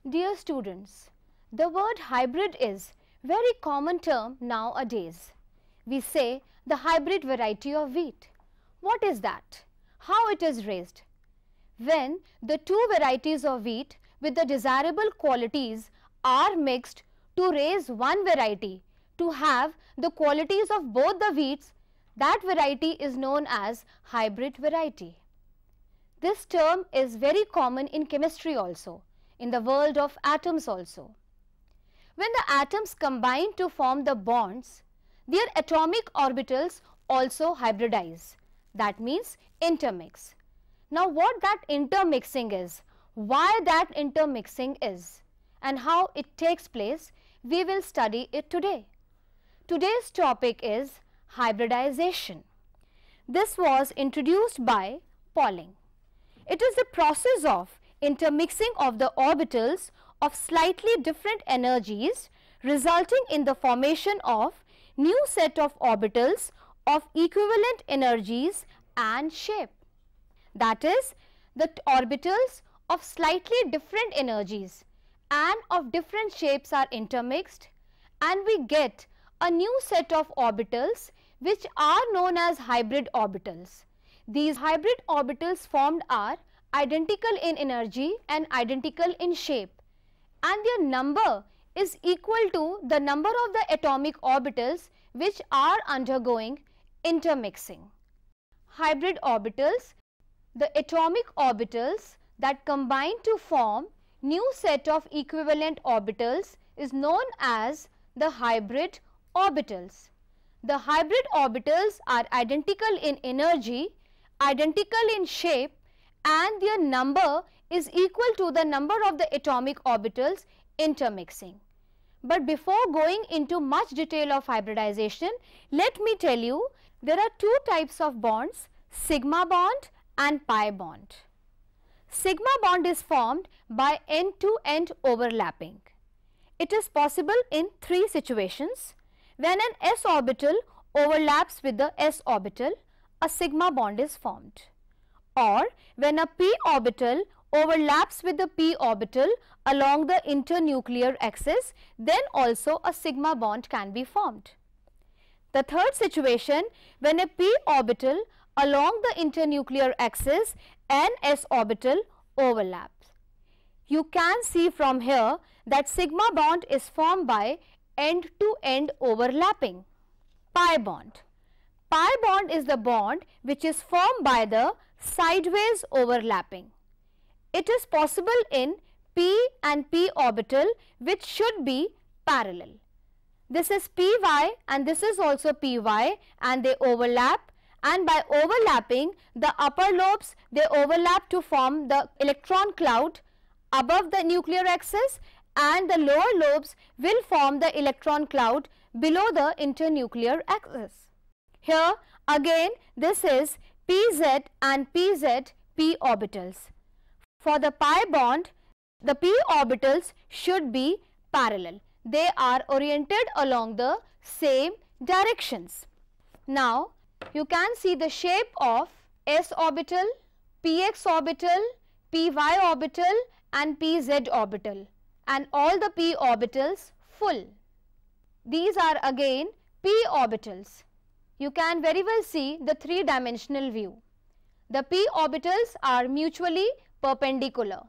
Dear students, the word hybrid is very common term nowadays. We say the hybrid variety of wheat. What is that? How it is raised? When the two varieties of wheat with the desirable qualities are mixed to raise one variety to have the qualities of both the wheats, that variety is known as hybrid variety. This term is very common in chemistry also, in the world of atoms also. When the atoms combine to form the bonds, their atomic orbitals also hybridize. That means intermix. Now what that intermixing is, why that intermixing is, and how it takes place, we will study it today. Today's topic is hybridization. This was introduced by Pauling. It is the process of intermixing of the orbitals of slightly different energies resulting in the formation of new set of orbitals of equivalent energies and shape. That is, the orbitals of slightly different energies and of different shapes are intermixed, and we get a new set of orbitals which are known as hybrid orbitals. These hybrid orbitals formed are identical in energy and identical in shape, and their number is equal to the number of the atomic orbitals which are undergoing intermixing. Hybrid orbitals, the atomic orbitals that combine to form new set of equivalent orbitals, is known as the hybrid orbitals. The hybrid orbitals are identical in energy, identical in shape, and their number is equal to the number of the atomic orbitals intermixing. But before going into much detail of hybridization, let me tell you there are two types of bonds, sigma bond and pi bond. Sigma bond is formed by end-to-end overlapping. It is possible in three situations. When an s orbital overlaps with the s orbital, a sigma bond is formed. Or when a p orbital overlaps with the p orbital along the internuclear axis, then also a sigma bond can be formed. The third situation, when a p orbital along the internuclear axis and s orbital overlaps. You can see from here that sigma bond is formed by end-to-end overlapping. Pi bond. Pi bond is the bond which is formed by the sideways overlapping. It is possible in p and p orbital which should be parallel. This is py and this is also py, and they overlap, and by overlapping the upper lobes, they overlap to form the electron cloud above the nuclear axis, and the lower lobes will form the electron cloud below the internuclear axis. Here again this is pz and pz p orbitals. For the pi bond, the p orbitals should be parallel. They are oriented along the same directions. Now you can see the shape of s orbital, px orbital, py orbital and pz orbital, and all the p orbitals full. These are again p orbitals. You can very well see the three-dimensional view. The p orbitals are mutually perpendicular.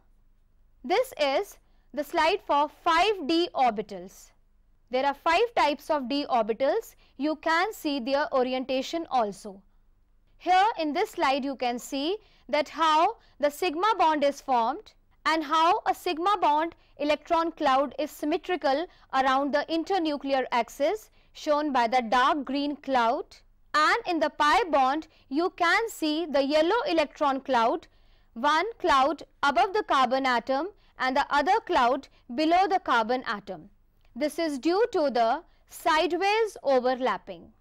This is the slide for 5d orbitals. There are 5 types of d orbitals. You can see their orientation also. Here in this slide you can see that how the sigma bond is formed and how a sigma bond electron cloud is symmetrical around the internuclear axis, shown by the dark green cloud, and in the pi bond you can see the yellow electron cloud, one cloud above the carbon atom and the other cloud below the carbon atom. This is due to the sideways overlapping.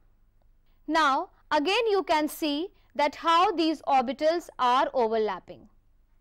Now again you can see that how these orbitals are overlapping.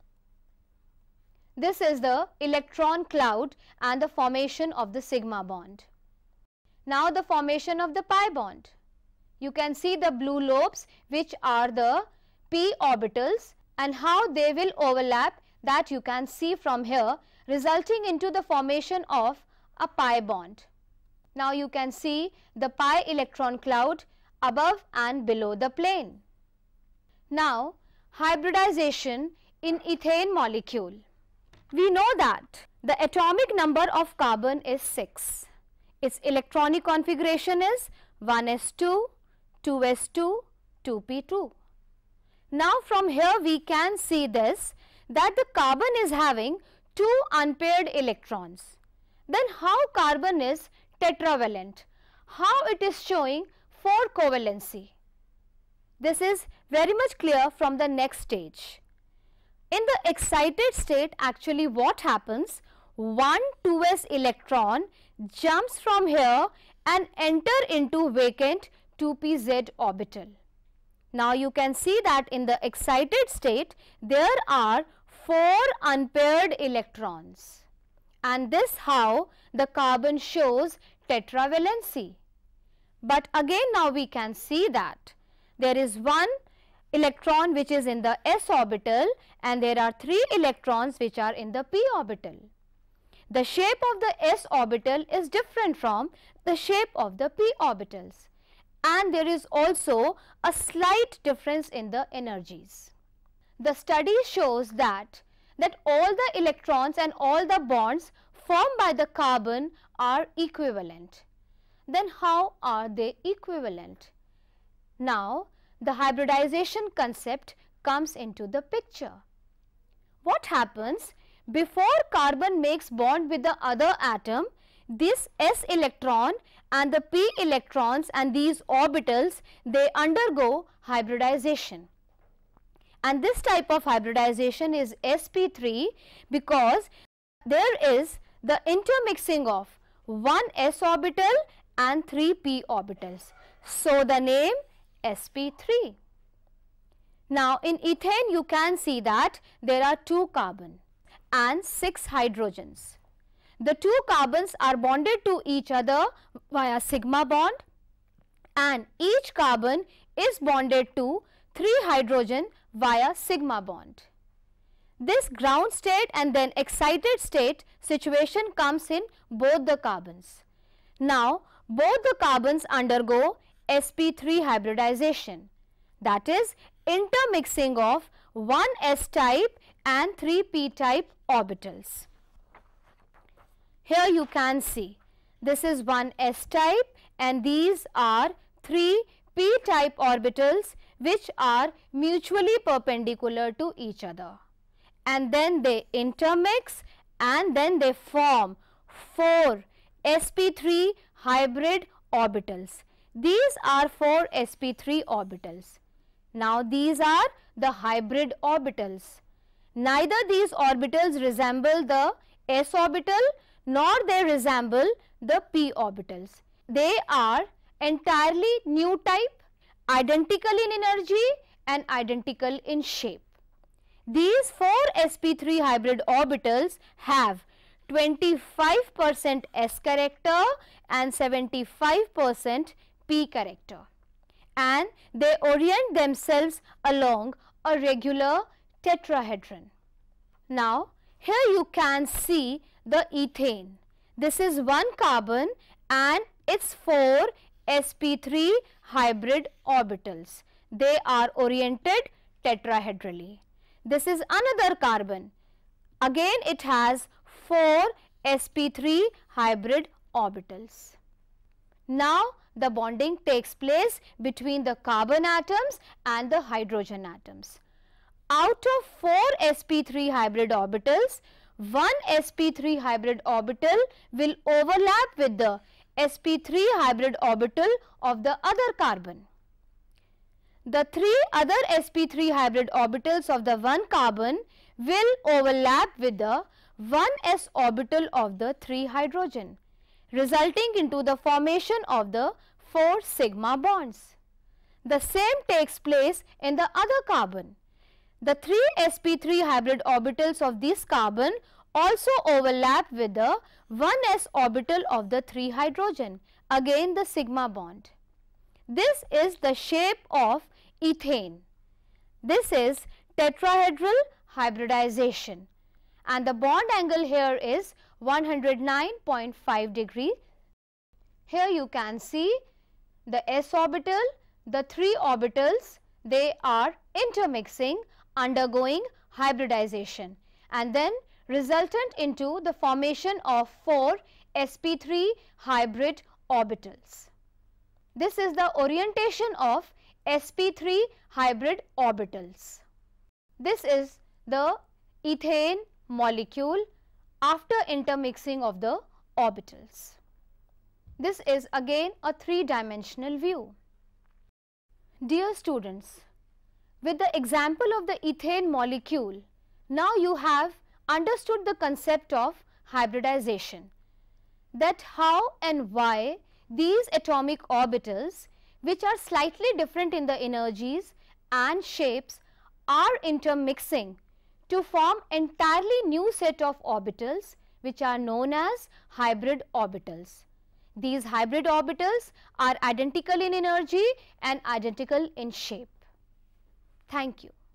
This is the electron cloud and the formation of the sigma bond. Now the formation of the pi bond. You can see the blue lobes which are the p orbitals, and how they will overlap, that you can see from here resulting into the formation of a pi bond. Now you can see the pi electron cloud above and below the plane. Now hybridization in ethane molecule. We know that the atomic number of carbon is 6. Its electronic configuration is 1s2, 2s2, 2p2. Now from here we can see this, that the carbon is having 2 unpaired electrons. Then how carbon is tetravalent? How it is showing 4 covalency? This is very much clear from the next stage. In the excited state, actually what happens, one 2s electron jumps from here and enter into vacant 2pz orbital. Now you can see that in the excited state there are 4 unpaired electrons, and this how the carbon shows tetravalency. But again now we can see that there is one electron which is in the s orbital and there are 3 electrons which are in the p orbital. The shape of the s orbital is different from the shape of the p orbitals, and there is also a slight difference in the energies. The study shows that all the electrons and all the bonds formed by the carbon are equivalent. Then how are they equivalent? Now the hybridization concept comes into the picture. What happens before carbon makes bond with the other atom? This s electron and the p electrons and these orbitals, they undergo hybridization. And this type of hybridization is sp3 because there is the intermixing of one s orbital and 3 p orbitals. So the name sp3. Now in ethane you can see that there are 2 carbon and 6 hydrogens. The 2 carbons are bonded to each other via sigma bond, and each carbon is bonded to 3 hydrogen via sigma bond. This ground state and then excited state situation comes in both the carbons. Now both the carbons undergo sp3 hybridization, that is intermixing of one s type and 3 p type orbitals. Here you can see this is one s type and these are 3 p type orbitals which are mutually perpendicular to each other, and then they intermix and then they form 4 sp3 hybrid orbitals. These are 4 sp3 orbitals. Now these are the hybrid orbitals. Neither these orbitals resemble the s orbital nor they resemble the p orbitals. They are entirely new type, identical in energy and identical in shape. These 4 sp3 hybrid orbitals have 25% s character and 75% p character, and they orient themselves along a regular tetrahedron. Now here you can see the ethane. This is one carbon and its 4 sp3 hybrid orbitals. They are oriented tetrahedrally. This is another carbon. Again it has 4 sp3 hybrid orbitals. Now the bonding takes place between the carbon atoms and the hydrogen atoms. Out of 4 sp3 hybrid orbitals, one sp3 hybrid orbital will overlap with the sp3 hybrid orbital of the other carbon. The 3 other sp3 hybrid orbitals of the one carbon will overlap with the 1s orbital of the 3 hydrogen, resulting into the formation of the 4 sigma bonds. The same takes place in the other carbon. The 3 sp3 hybrid orbitals of this carbon also overlap with the 1s orbital of the 3 hydrogen, again the sigma bond. This is the shape of ethane. This is tetrahedral hybridization, and the bond angle here is 109.5 degree. Here you can see the s orbital, the 3 orbitals, they are intermixing, undergoing hybridization, and then resultant into the formation of 4 sp3 hybrid orbitals. This is the orientation of sp3 hybrid orbitals. This is the ethane molecule after intermixing of the orbitals. This is again a 3-dimensional view. Dear students, with the example of the ethane molecule, now you have understood the concept of hybridization, that how and why these atomic orbitals, which are slightly different in the energies and shapes, are intermixing to form entirely new set of orbitals which are known as hybrid orbitals. These hybrid orbitals are identical in energy and identical in shape. Thank you.